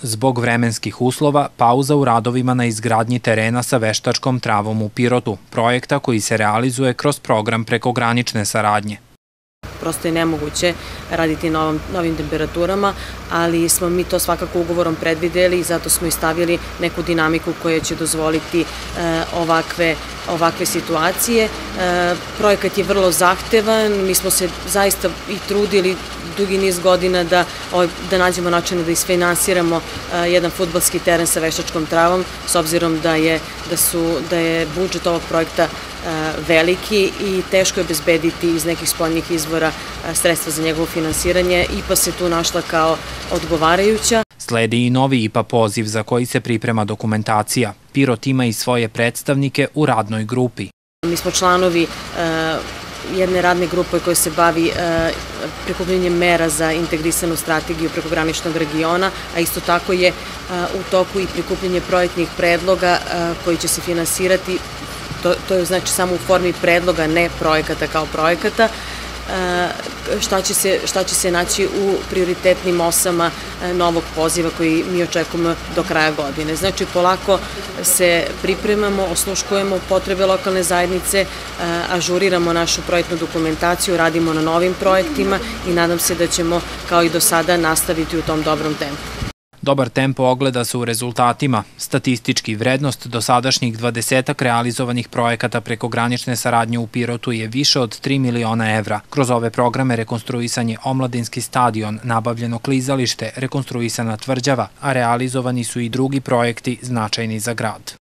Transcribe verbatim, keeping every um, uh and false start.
Zbog vremenskih uslova, pauza u radovima na izgradnji terena sa veštačkom travom u Pirotu, projekta koji se realizuje kroz program prekogranične saradnje. Prosto je nemoguće raditi na novim temperaturama, ali smo mi to svakako ugovorom predvideli i zato smo i stavili neku dinamiku koja će dozvoliti ovakve, ovakve situacije. Projekat je vrlo zahtevan, mi smo se zaista i trudili dugi niz godina da, da nađemo načine da isfinansiramo jedan fudbalski teren sa veštačkom travom, s obzirom da je, da su, da je budžet ovog projekta veliki i teško je obezbediti iz nekih spoljnih izvora sredstva za njegovo finansiranje. I P A se tu našla kao odgovarajuća. Sledi i novi I P A poziv za koji se priprema dokumentacija. Pirot ima i svoje predstavnike u radnoj grupi. Mi smo članovi jedne radne grupe koja se bavi prikupljanjem mera za integrisanu strategiju prekograničnog regiona, a isto tako je u toku i prikupljanje projektnih predloga koji će se finansirati. To, to je znači samo u formi predloga, ne projekata kao projekata, šta će se, šta će se naći u prioritetnim osama novog poziva koji mi očekujemo do kraja godine. Znači, polako se pripremamo, osluškujemo potrebe lokalne zajednice, ažuriramo našu projektnu dokumentaciju, radimo na novim projektima i nadam se da ćemo kao i do sada nastaviti u tom dobrom tempu. Dobar tempo ogleda se u rezultatima. Statistički, vrednost dosadašnjih dvadesetak realizovanih projekata prekogranične saradnje u Pirotu je više od tri miliona evra. Kroz ove programe rekonstruisan je omladinski stadion, nabavljeno klizalište, rekonstruisana tvrđava, a realizovani su i drugi projekti značajni za grad.